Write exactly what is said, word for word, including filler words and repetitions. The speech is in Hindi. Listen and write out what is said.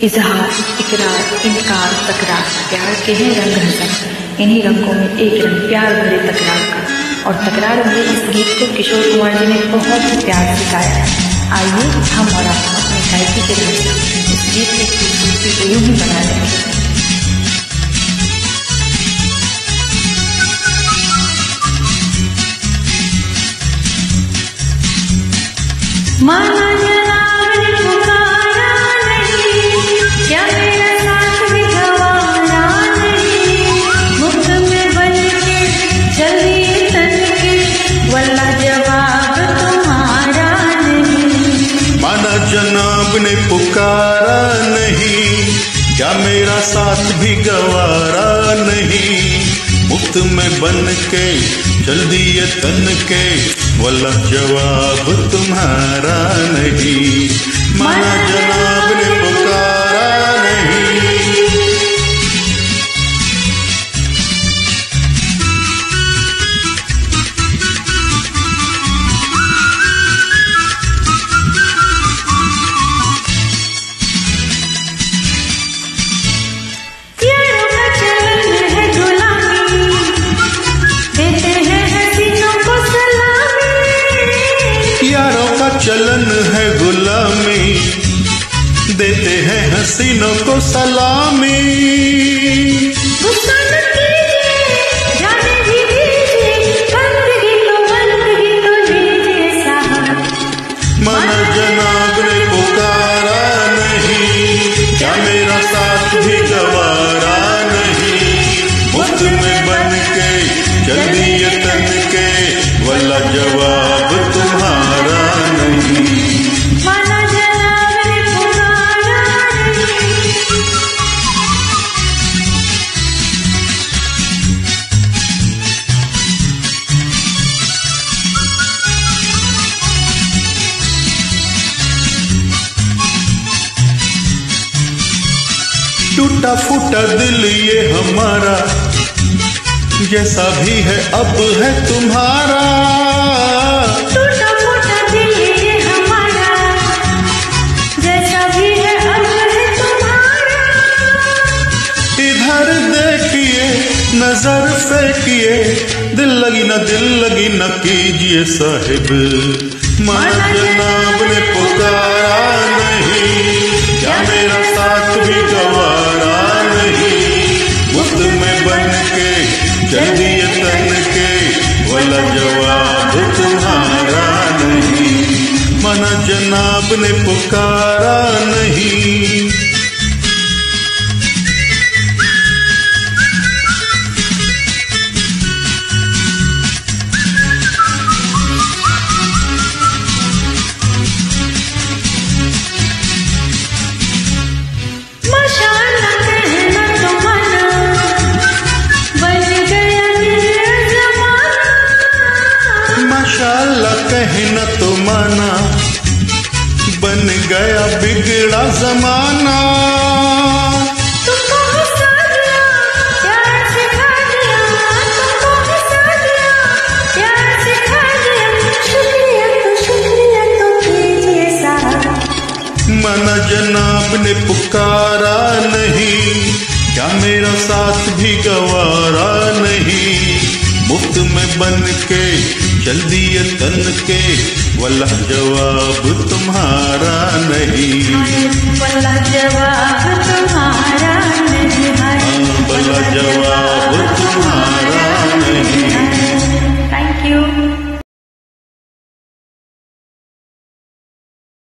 इजहार, इकरार, इनकार, तकरार, प्यार के हैं रंग हजार। इन्हीं रंगों में एक रंग प्यार भरे तकरार का। और तकरार भरे इस गीत को किशोर कुमार जी ने बहुत ही प्यार से गाया है। आइए हम और आप अपनी गायकी के लिए इस गीत की खूबसूरती को यूं ही बना देंगे। माना जनाब ने पुकारा नहीं, क्या मेरा साथ भी गवारा नहीं। मुफ्त में बन के चलिए तन के, वल्ला जवाब तुम्हारा नहीं। माना जनाब ने पुकारा नहीं, क्या मेरा साथ भी गवारा नहीं। मुफ्त में बन के चल दिए तन के, वल्ला जवाब तुम्हारा नहीं। माना जनाब ने पुकारा नहीं। यारों का चलन है गुलामी, देते हैं हसीनों को सलामी। गुस्सा न कीजिए, जाने भी दीजिए, बंदगी तो बंदगी तो लीजिए साहब। माना जनाब ने पुकारा नहीं, क्या मेरा साथ भी गवारा नहीं। मुफ्त में बन के चल दिए तन के, वल्ला जवाब तुम्हारा नहीं। माना जनाब ने पुकारा नहीं। टूटा फूटा दिल ये हमारा, जैसा भी है अब है तुम्हारा। टूटा फूटा दिल ये हमारा, जैसा भी है अब है तुम्हारा। इधर देखिए नजर फेंकिए, दिल लगी न दिल लगी न कीजिए साहिब। माना जनाब ने पुकारा नहीं, क्या मेरा साथ भी गवारा नहीं। मुफ्त में बन के चल दिए तन के, वल्ला जवाब तुम्हारा नहीं। माना जनाब ने पुकारा नहीं। माशाअल्लाह कहना तो माना, बन गया बिगड़ा जमाना। तुमको हंसा दिया, प्यार सिखा दिया, तुमको हंसा दिया, प्यार सिखा दिया। शुक्रिया तो शुक्रिया तो कीजिए साहब। माना जनाब ने पुकारा नहीं, क्या मेरा साथ भी गवारा नहीं। मुफ्त में बन के चल दिए तन के, वल्ला जवाब तुम्हारा नहीं। वल्ला जवाब तुम्हारा नहीं। वल्ला जवाब तुम्हारा